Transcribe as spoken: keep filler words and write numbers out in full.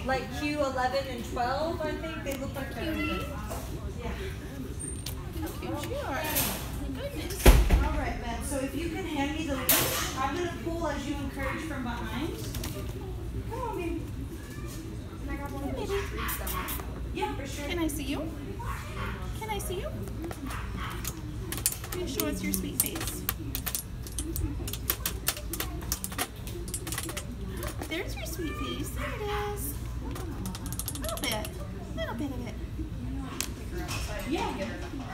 like Q eleven and twelve, I think. They look like they're. Cutie. Yeah. How cute you are. Goodness. All right, Ben. So if you can hand me the leash, I'm going to pull as you encourage from behind. Come on, baby. Can I grab one of those treats down there? Yeah, for sure. Can I see you? Can I see you? Can you show us your sweet face? There's your sweet face. There it is. A little bit. A little bit of it. Yeah.